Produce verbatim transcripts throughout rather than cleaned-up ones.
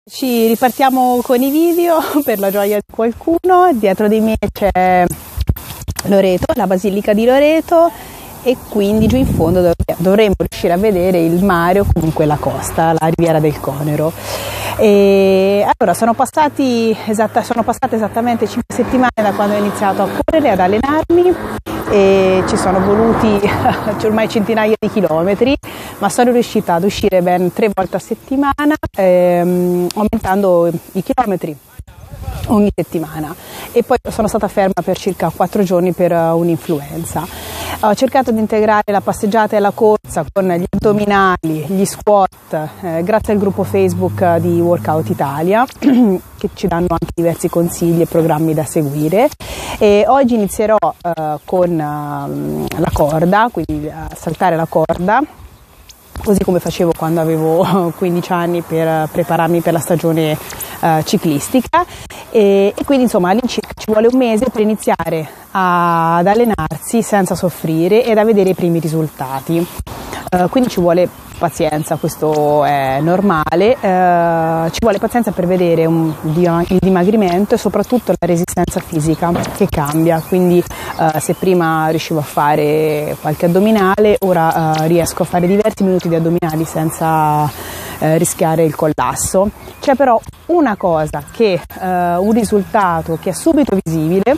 Ci ripartiamo con i video per la gioia di qualcuno. Dietro di me c'è Loreto, la Basilica di Loreto, e quindi giù in fondo dov- dovremmo riuscire a vedere il mare o comunque la costa, la Riviera del Conero. E allora sono passati esatta, sono passate esattamente cinque settimane da quando ho iniziato a correre, ad allenarmi, e ci sono voluti ormai centinaia di chilometri, ma sono riuscita ad uscire ben tre volte a settimana, ehm, aumentando i chilometri ogni settimana, e poi sono stata ferma per circa quattro giorni per un'influenza. Ho cercato di integrare la passeggiata e la corsa con gli addominali, gli squat, eh, grazie al gruppo Facebook di Workout Italia che ci danno anche diversi consigli e programmi da seguire. E oggi inizierò eh, con eh, la corda, quindi a saltare la corda, così come facevo quando avevo quindici anni per prepararmi per la stagione uh, ciclistica, e, e quindi insomma all'incirca ci vuole un mese per iniziare a, ad allenarsi senza soffrire ed a vedere i primi risultati. Uh, quindi ci vuole pazienza, questo è normale, uh, ci vuole pazienza per vedere un, il dimagrimento e soprattutto la resistenza fisica che cambia, quindi uh, se prima riuscivo a fare qualche addominale, ora uh, riesco a fare diversi minuti di addominali senza uh, rischiare il collasso. C'è però una cosa che, uh, un risultato che è subito visibile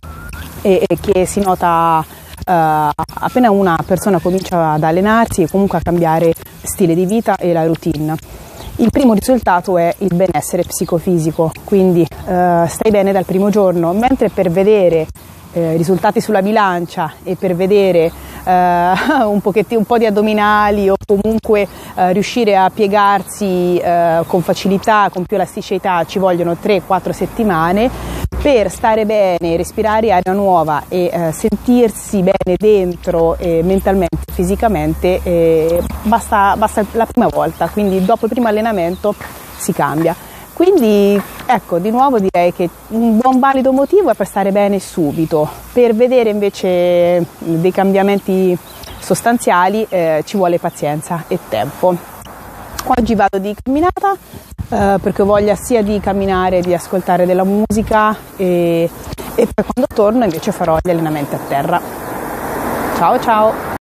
e, e che si nota Uh, appena una persona comincia ad allenarsi e comunque a cambiare stile di vita e la routine. Il primo risultato è il benessere psicofisico, quindi uh, stai bene dal primo giorno, mentre per vedere eh, risultati sulla bilancia e per vedere uh, un, pochettino, un po' di addominali o comunque uh, riuscire a piegarsi uh, con facilità, con più elasticità, ci vogliono tre quattro settimane. Per stare bene, respirare aria nuova e eh, sentirsi bene dentro eh, mentalmente, fisicamente, eh, basta, basta la prima volta, quindi dopo il primo allenamento si cambia. Quindi ecco, di nuovo direi che un buon valido motivo è per stare bene subito. Per vedere invece dei cambiamenti sostanziali eh, ci vuole pazienza e tempo. Oggi vado di camminata eh, perché ho voglia sia di camminare, di ascoltare della musica, e, e poi quando torno invece farò gli allenamenti a terra. Ciao ciao!